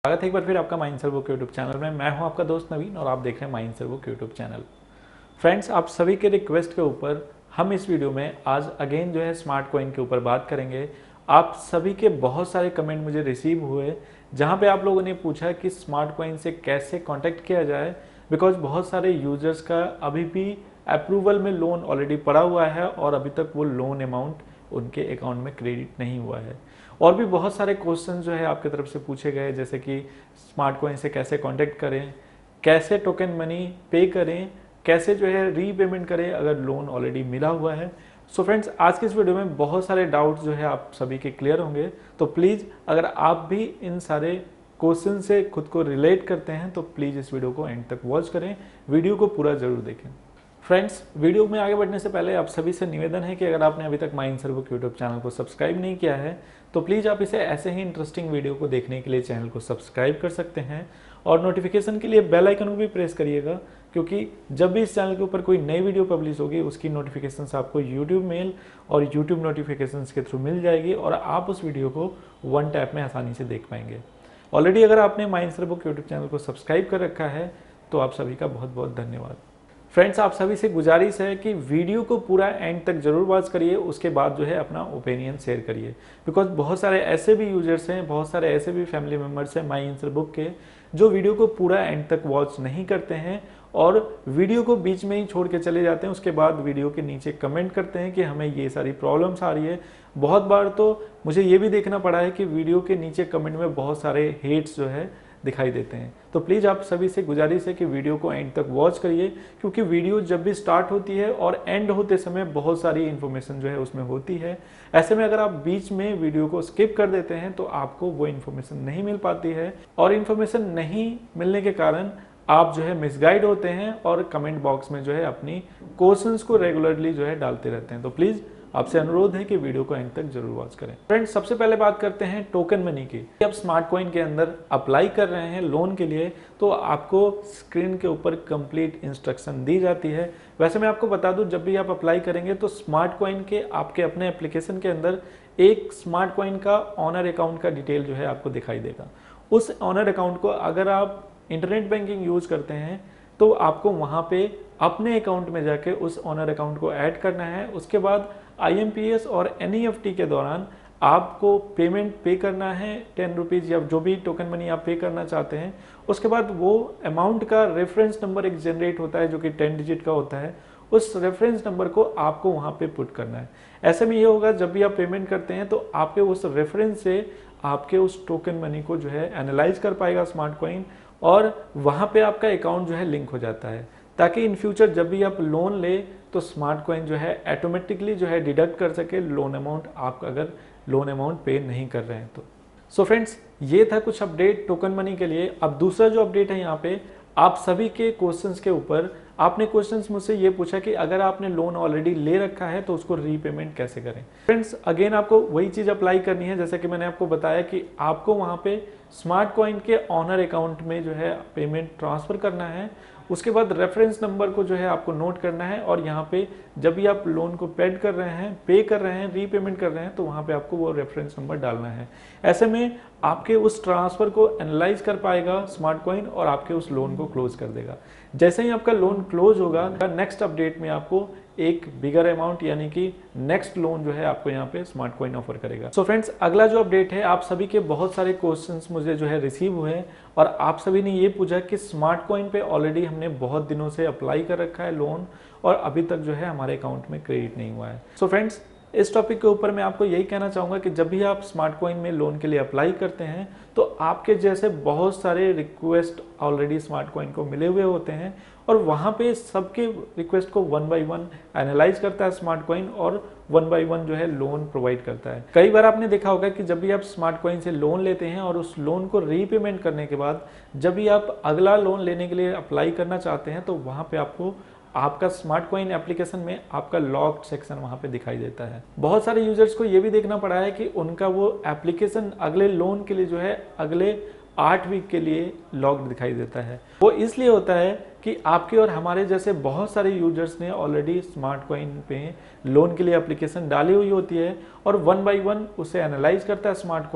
स्वागत है एक बार फिर आपका माइंड सर्वो के यूट्यूब चैनल में। मैं हूं आपका दोस्त नवीन और आप देख रहे हैं माइंड सर्वो के यूट्यूब चैनल। फ्रेंड्स, आप सभी के रिक्वेस्ट के ऊपर हम इस वीडियो में आज अगेन जो है स्मार्ट कॉइन के ऊपर बात करेंगे। आप सभी के बहुत सारे कमेंट मुझे रिसीव हुए जहां पे आप लोगों ने पूछा कि स्मार्ट कॉइन से कैसे कॉन्टैक्ट किया जाए, बिकॉज बहुत सारे यूजर्स का अभी भी अप्रूवल में लोन ऑलरेडी पड़ा हुआ है और अभी तक वो लोन अमाउंट उनके अकाउंट में क्रेडिट नहीं हुआ है। और भी बहुत सारे क्वेश्चन जो है आपकी तरफ से पूछे गए, जैसे कि स्मार्ट कॉइन से कैसे कांटेक्ट करें, कैसे टोकन मनी पे करें, कैसे जो है रीपेमेंट करें अगर लोन ऑलरेडी मिला हुआ है। सो फ्रेंड्स, आज के इस वीडियो में बहुत सारे डाउट्स जो है आप सभी के क्लियर होंगे। तो प्लीज़ अगर आप भी इन सारे क्वेश्चन से खुद को रिलेट करते हैं तो प्लीज़ इस वीडियो को एंड तक वॉच करें, वीडियो को पूरा ज़रूर देखें। फ्रेंड्स, वीडियो में आगे बढ़ने से पहले आप सभी से निवेदन है कि अगर आपने अभी तक माइंड सर्वो के यूट्यूब चैनल को सब्सक्राइब नहीं किया है तो प्लीज़ आप इसे ऐसे ही इंटरेस्टिंग वीडियो को देखने के लिए चैनल को सब्सक्राइब कर सकते हैं और नोटिफिकेशन के लिए बेल आइकन को भी प्रेस करिएगा, क्योंकि जब भी इस चैनल के ऊपर कोई नई वीडियो पब्लिश होगी उसकी नोटिफिकेशंस आपको यूट्यूब मेल और यूट्यूब नोटिफिकेशंस के थ्रू मिल जाएगी और आप उस वीडियो को वन टैप में आसानी से देख पाएंगे। ऑलरेडी अगर आपने माइंड सर्वो के यूट्यूब चैनल को सब्सक्राइब कर रखा है तो आप सभी का बहुत बहुत धन्यवाद। फ्रेंड्स, आप सभी से गुजारिश है कि वीडियो को पूरा एंड तक जरूर वॉच करिए, उसके बाद जो है अपना ओपिनियन शेयर करिए, बिकॉज बहुत सारे ऐसे भी यूजर्स हैं, बहुत सारे ऐसे भी फैमिली मेम्बर्स हैं माई आंसर बुक के जो वीडियो को पूरा एंड तक वॉच नहीं करते हैं और वीडियो को बीच में ही छोड़ के चले जाते हैं। उसके बाद वीडियो के नीचे कमेंट करते हैं कि हमें ये सारी प्रॉब्लम्स आ रही है। बहुत बार तो मुझे ये भी देखना पड़ा है कि वीडियो के नीचे कमेंट में बहुत सारे हेट्स जो है दिखाई देते हैं। तो प्लीज़ आप सभी से गुजारिश है कि वीडियो को एंड तक वॉच करिए, क्योंकि वीडियो जब भी स्टार्ट होती है और एंड होते समय बहुत सारी इन्फॉर्मेशन जो है उसमें होती है। ऐसे में अगर आप बीच में वीडियो को स्किप कर देते हैं तो आपको वो इन्फॉर्मेशन नहीं मिल पाती है और इन्फॉर्मेशन नहीं मिलने के कारण आप जो है मिसगाइड होते हैं और कमेंट बॉक्स में जो है अपनी क्वेश्चंस को रेगुलरली जो है डालते रहते हैं। तो प्लीज़ आपसे अनुरोध है कि वीडियो को एंड तक जरूर वॉच करें। फ्रेंड्स, सबसे पहले बात करते हैं टोकन मनी की। आप स्मार्ट कॉइन के अंदर अप्लाई कर रहे हैं लोन के लिए तो आपको स्क्रीन के ऊपर कंप्लीट इंस्ट्रक्शन दी जाती है। वैसे मैं आपको बता दूं, जब भी आप अप्लाई करेंगे तो स्मार्ट कॉइन के आपके अपने एप्लीकेशन के अंदर एक स्मार्ट कॉइन का ऑनर अकाउंट का डिटेल जो है आपको दिखाई देगा। उस ऑनर अकाउंट को अगर आप इंटरनेट बैंकिंग यूज करते हैं तो आपको वहाँ पे अपने अकाउंट में जाके उस ऑनर अकाउंट को ऐड करना है। उसके बाद IMPS और NEFT के दौरान आपको पेमेंट पे करना है 10 रुपीज़ या जो भी टोकन मनी आप पे करना चाहते हैं। उसके बाद वो अमाउंट का रेफरेंस नंबर एक जनरेट होता है जो कि 10 डिजिट का होता है। उस रेफरेंस नंबर को आपको वहाँ पे पुट करना है। ऐसे में ये होगा, जब भी आप पेमेंट करते हैं तो आपके उस रेफरेंस से आपके उस टोकन मनी को जो है एनालाइज कर पाएगा स्मार्ट कॉइन और वहाँ पे आपका अकाउंट जो है लिंक हो जाता है, ताकि इन फ्यूचर जब भी आप लोन ले तो स्मार्ट कॉइन जो है ऑटोमेटिकली जो है डिडक्ट कर सके लोन अमाउंट, आप अगर लोन अमाउंट पे नहीं कर रहे हैं तो। सो फ्रेंड्स, ये था कुछ अपडेट टोकन मनी के लिए। अब दूसरा जो अपडेट है यहाँ पे, आप सभी के क्वेश्चंस के ऊपर आपने क्वेश्चंस मुझसे ये पूछा कि अगर आपने लोन ऑलरेडी ले रखा है तो उसको रीपेमेंट कैसे करें। फ्रेंड्स, अगेन आपको वही चीज़ अप्लाई करनी है जैसे कि मैंने आपको बताया कि आपको वहाँ पे स्मार्ट कॉइन के ऑनर अकाउंट में जो है पेमेंट ट्रांसफ़र करना है। उसके बाद रेफरेंस नंबर को जो है आपको नोट करना है और यहाँ पे जब भी आप लोन को पे कर रहे हैं, रीपेमेंट कर रहे हैं तो वहाँ पे आपको वो रेफरेंस नंबर डालना है। ऐसे में आपके उस ट्रांसफ़र को एनालाइज कर पाएगा स्मार्ट कॉइन और आपके उस लोन को क्लोज कर देगा। जैसे ही आपका लोन क्लोज होगा, नेक्स्ट अपडेट में आपको एक बिगर अमाउंट यानी कि नेक्स्ट लोन जो है आपको यहाँ पे स्मार्ट कॉइन ऑफर करेगा। सो फ्रेंड्स, अगला जो अपडेट है, आप सभी के बहुत सारे क्वेश्चंस मुझे जो है रिसीव हुए हैं और आप सभी ने ये पूछा कि स्मार्ट कॉइन पे ऑलरेडी हमने बहुत दिनों से अप्लाई कर रखा है लोन और अभी तक जो है हमारे अकाउंट में क्रेडिट नहीं हुआ है। सो फ्रेंड्स, इस टॉपिक के ऊपर मैं आपको यही कहना चाहूँगा कि जब भी आप स्मार्ट कॉइन में लोन के लिए अप्लाई करते हैं तो आपके जैसे बहुत सारे रिक्वेस्ट ऑलरेडी स्मार्ट कॉइन को मिले हुए होते हैं और वहाँ पे सबके रिक्वेस्ट को 1 बाय 1 एनालाइज करता है स्मार्ट कॉइन और 1 बाय 1 जो है लोन प्रोवाइड करता है। कई बार आपने देखा होगा कि जब भी आप स्मार्ट कॉइन से लोन लेते हैं और उस लोन को रीपेमेंट करने के बाद जब भी आप अगला लोन लेने के लिए अप्लाई करना चाहते हैं तो वहाँ पे आपको आपका स्मार्ट कॉइन एप्लीकेशन में आपका लॉक्ड सेक्शन वहाँ पे दिखाई देता है। बहुत सारे यूजर्स को ये भी देखना पड़ा है कि उनका वो एप्लीकेशन अगले लोन के लिए जो है अगले 8 वीक के लिए लॉक्ड दिखाई देता है। वो इसलिए होता है कि आपके और हमारे जैसे बहुत सारे यूजर्स ने ऑलरेडी स्मार्ट कॉइन पे लोन के लिए एप्लीकेशन डाली हुई होती है और 1 बाय 1 उसे एनालाइज करता है स्मार्ट कॉइन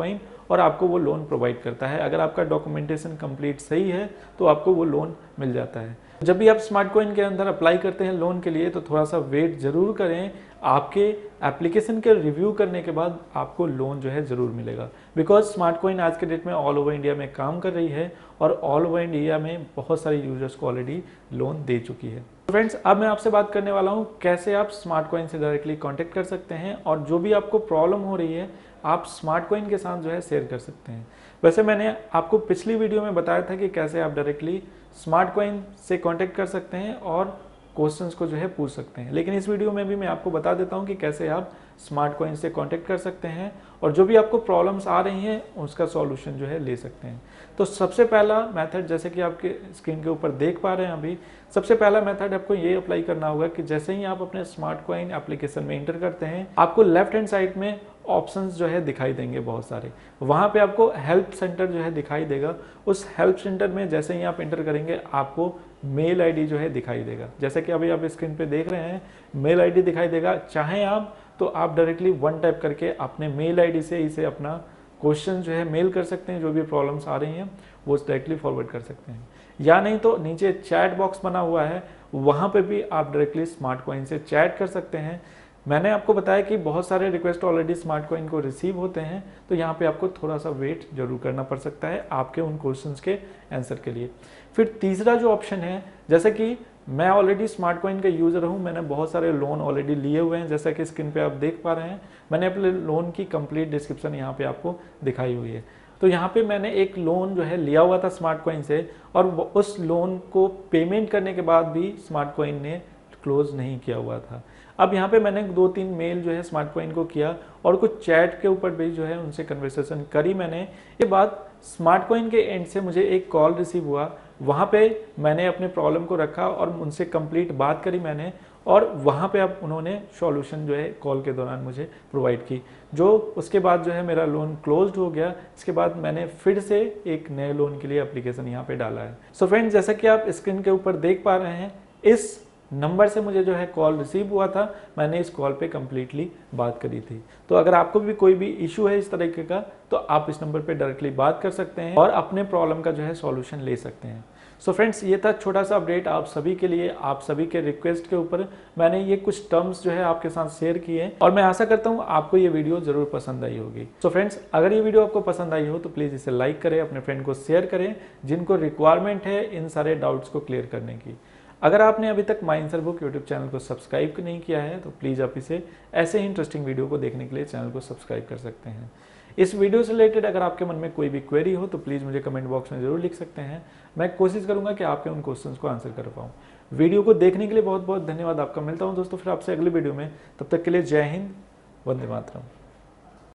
और आपको वो लोन प्रोवाइड करता है। अगर आपका डॉक्यूमेंटेशन कंप्लीट सही है तो आपको वो लोन मिल जाता है। जब भी आप स्मार्ट कॉइन के अंदर अप्लाई करते हैं लोन के लिए तो थोड़ा सा वेट जरूर करें। आपके एप्लीकेशन के रिव्यू करने के बाद आपको लोन जो है ज़रूर मिलेगा, बिकॉज स्मार्ट कॉइन आज के डेट में ऑल ओवर इंडिया में काम कर रही है और ऑल ओवर इंडिया में बहुत सारे यूजर्स को ऑलरेडी लोन दे चुकी है। फ्रेंड्स, अब मैं आपसे बात करने वाला हूँ कैसे आप स्मार्ट कॉइन से डायरेक्टली कॉन्टेक्ट कर सकते हैं और जो भी आपको प्रॉब्लम हो रही है आप स्मार्ट कॉइन के साथ जो है शेयर कर सकते हैं। वैसे मैंने आपको पिछली वीडियो में बताया था कि कैसे आप डायरेक्टली स्मार्ट कॉइन से कांटेक्ट कर सकते हैं और क्वेश्चंस को जो है पूछ सकते हैं, लेकिन इस वीडियो में भी मैं आपको बता देता हूं कि कैसे आप स्मार्ट कॉइन से कांटेक्ट कर सकते हैं और जो भी आपको प्रॉब्लम्स आ रही हैं उसका सॉल्यूशन जो है ले सकते हैं। तो सबसे पहला मेथड, जैसे कि आपके स्क्रीन के ऊपर देख पा रहे हैं अभी, सबसे पहला मेथड आपको ये अप्लाई करना होगा कि जैसे ही आप अपने स्मार्ट कॉइन एप्लीकेशन में इंटर करते हैं आपको लेफ्ट हैंड साइड में ऑप्शंस जो है दिखाई देंगे बहुत सारे। वहाँ पे आपको हेल्प सेंटर जो है दिखाई देगा। उस हेल्प सेंटर में जैसे ही आप इंटर करेंगे आपको मेल आईडी जो है दिखाई देगा। जैसे कि अभी आप स्क्रीन पे देख रहे हैं मेल आईडी दिखाई देगा। चाहे आप तो आप डायरेक्टली वन टाइप करके अपने मेल आईडी से इसे अपना क्वेश्चन जो है मेल कर सकते हैं। जो भी प्रॉब्लम्स आ रही हैं वो डायरेक्टली फॉरवर्ड कर सकते हैं, या नहीं तो नीचे चैट बॉक्स बना हुआ है वहाँ पे भी आप डायरेक्टली स्मार्ट कॉइन से चैट कर सकते हैं। मैंने आपको बताया कि बहुत सारे रिक्वेस्ट ऑलरेडी स्मार्ट कॉइन को रिसीव होते हैं, तो यहाँ पे आपको थोड़ा सा वेट जरूर करना पड़ सकता है आपके उन क्वेश्चंस के आंसर के लिए। फिर तीसरा जो ऑप्शन है, जैसे कि मैं ऑलरेडी स्मार्ट कॉइन का यूज़र हूँ, मैंने बहुत सारे लोन ऑलरेडी लिए हुए हैं, जैसा कि स्क्रीन पे आप देख पा रहे हैं। मैंने अपने लोन की कंप्लीट डिस्क्रिप्शन यहाँ पे आपको दिखाई हुई है। तो यहाँ पे मैंने एक लोन जो है लिया हुआ था स्मार्ट कॉइन से और उस लोन को पेमेंट करने के बाद भी स्मार्ट कॉइन ने क्लोज नहीं किया हुआ था। अब यहाँ पे मैंने 2-3 मेल जो है स्मार्ट कॉइन को किया और कुछ चैट के ऊपर भी जो है उनसे कन्वर्सेशन करी मैंने। ये बात स्मार्ट कॉइन के एंड से मुझे एक कॉल रिसीव हुआ, वहाँ पे मैंने अपने प्रॉब्लम को रखा और उनसे कंप्लीट बात करी मैंने और वहाँ पे अब उन्होंने सॉल्यूशन जो है कॉल के दौरान मुझे प्रोवाइड की, जो उसके बाद जो है मेरा लोन क्लोज्ड हो गया। इसके बाद मैंने फिर से एक नए लोन के लिए एप्लीकेशन यहाँ पे डाला है। सो फ्रेंड्स, जैसा कि आप स्क्रीन के ऊपर देख पा रहे हैं, इस नंबर से मुझे जो है कॉल रिसीव हुआ था, मैंने इस कॉल पे कम्प्लीटली बात करी थी। तो अगर आपको भी कोई भी इशू है इस तरीके का तो आप इस नंबर पे डायरेक्टली बात कर सकते हैं और अपने प्रॉब्लम का जो है सॉल्यूशन ले सकते हैं। सो फ्रेंड्स, ये था छोटा सा अपडेट आप सभी के लिए। आप सभी के रिक्वेस्ट के ऊपर मैंने ये कुछ टर्म्स जो है आपके साथ शेयर किए और मैं आशा करता हूँ आपको ये वीडियो जरूर पसंद आई होगी। सो फ्रेंड्स, अगर ये वीडियो आपको पसंद आई हो तो प्लीज़ इसे लाइक करें, अपने फ्रेंड को शेयर करें जिनको रिक्वायरमेंट है इन सारे डाउट्स को क्लियर करने की। अगर आपने अभी तक My Answer Book YouTube channel को सब्सक्राइब नहीं किया है तो प्लीज़ आप इसे ऐसे ही इंटरेस्टिंग वीडियो को देखने के लिए चैनल को सब्सक्राइब कर सकते हैं। इस वीडियो से रिलेटेड अगर आपके मन में कोई भी क्वेरी हो तो प्लीज़ मुझे कमेंट बॉक्स में जरूर लिख सकते हैं। मैं कोशिश करूंगा कि आपके उन क्वेश्चंस को आंसर कर पाऊँ। वीडियो को देखने के लिए बहुत बहुत धन्यवाद आपका। मिलता हूँ दोस्तों फिर आपसे अगली वीडियो में। तब तक के लिए जय हिंद, वंदे मातरम।